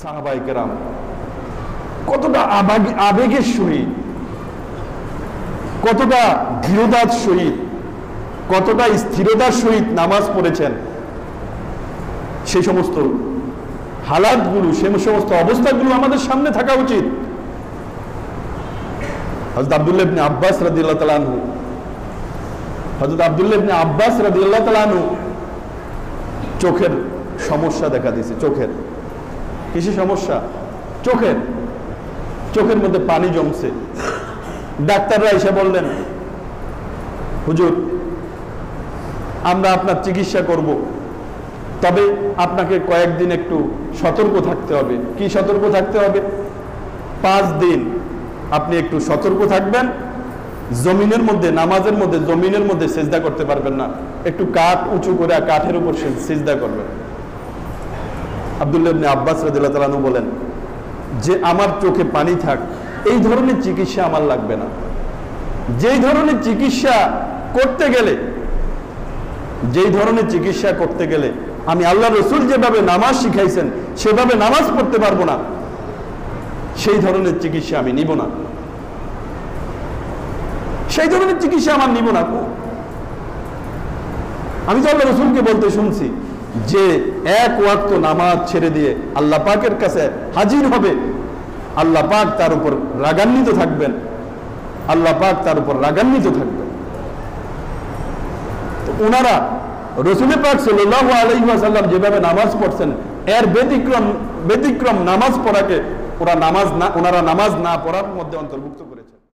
সাহাবায়ে কেরাম কতটা আবেগের সহিত, কতটা দৃঢ়তার সহিত, কতটা স্থিরতার সহিত নামাজ পড়েছেন, সেই সমস্ত হালাতগুলো, সেই সমস্ত অবস্থাগুলো আমাদের সামনে থাকা উচিত। হযরত আব্দুল্লাহ ইবনে আব্বাস রাদিয়াল্লাহু তাআলা আনহু, হযরত আব্দুল্লাহ ইবনে আব্বাস রাদিয়াল্লাহু তাআলা আনহু চোখের সমস্যা দেখা দিয়েছে। চোখের কিসের সমস্যা? চোখের মধ্যে পানি জমছে। ডাক্তাররা এসে বললেন, হুজুর আমরা আপনার চিকিৎসা করব, তবে আপনাকে কয়েকদিন একটু সতর্ক থাকতে হবে। কি সতর্ক থাকতে হবে? 5 দিন আপনি একটু সতর্ক থাকবেন, জমিনের মধ্যে, নামাজের মধ্যে জমিনের মধ্যে সিজদা করতে পারবেন না, একটু কাঠ উঁচু করে কাঠের উপর সিজদা করবেন। আব্দুল্লাহ ইবনে আব্বাস রাদিয়াল্লাহু তাআলা আনহু বলেন যে আমার চোখে পানি থাক, এই ধরনের চিকিৎসা আমার লাগবে না। যেই ধরনের চিকিৎসা করতে গেলে আমি আল্লাহ রসুল যেভাবে নামাজ শিখাইছেন সেভাবে নামাজ পড়তে পারবো না, সেই ধরনের চিকিৎসা আমি নিব না, সেই ধরনের চিকিৎসা আমার নিব না। আমি তো আল্লাহ রসুলকে বলতে শুনছি যে এক ওয়াক্ত নামাজ ছেড়ে দিয়ে আল্লাহ পাকের কাছে হাজির হবে, আল্লাহ পাক তার উপর রাগান্বিত থাকবেন, তো ওনারা রাসূল পাক সাল্লাল্লাহু আলাইহি ওয়াসাল্লাম যেভাবে নামাজ পড়ছেন এর ব্যতিক্রম নামাজ পড়াকে ওনারা নামাজ না পড়ার মধ্যে অন্তর্ভুক্ত করেছে।